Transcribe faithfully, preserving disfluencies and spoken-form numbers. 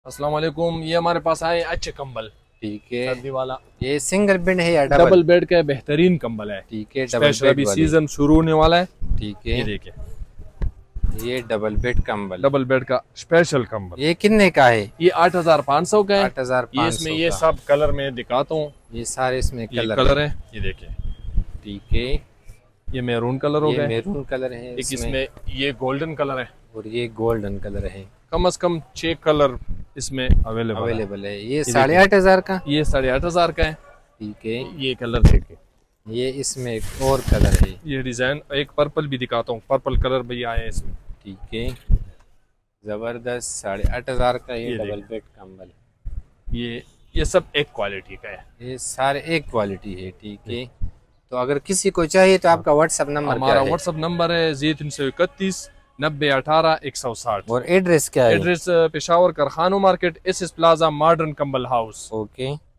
अस्सलाम वालेकुम। ये हमारे पास आए अच्छे कंबल, ठीक है। सर्दी वाला। ये सिंगल बेड है या डबल? डबल बेड का बेहतरीन कंबल है। ठीक है, डबल स्पेशल बेड अभी वाली। सीजन शुरू होने वाला है। ठीक है, ये देखिए, ये डबल बेड कंबल, डबल बेड का स्पेशल कंबल। ये कितने का है? ये आठ हजार पाँच सौ का है। आठ हजार ये पाँच इसमें सौ ये का। सब कलर में दिखाता हूँ। ये सारे इसमें ये कलर कलर है। है, ये देखिए। ठीक है, ये मैरून कलर हो ये गया, मैरून कलर है एक इसमें, इसमें ये गोल्डन कलर है, और ये गोल्डन कलर है। कम से कम छह कलर इसमें अवेलेबल अवेलेबल है। ये ये साढ़े आठ हजार का। ये साढ़े आठ हजार का है। ठीक है, ये कलर देखिए, ये इसमें एक और कलर है। ये डिजाइन, एक पर्पल भी दिखाता हूँ, पर्पल कलर भी आया है इसमें। ठीक है, जबरदस्त, साढ़े आठ हजार का ये ये डबल बेड कंबल। ये ये सब एक क्वालिटी का है। ये सारे एक क्वालिटी है। ठीक है, तो अगर किसी को चाहिए तो आपका व्हाट्सएप नंबर क्या हमारा है? व्हाट्सअप नंबर है जी तीन सौ इकतीस नब्बे अठारह एक सौ साठ। और एड्रेस क्या है? Address Peshawar Karkhano market, S S Plaza, Modern Kambal House. Okay.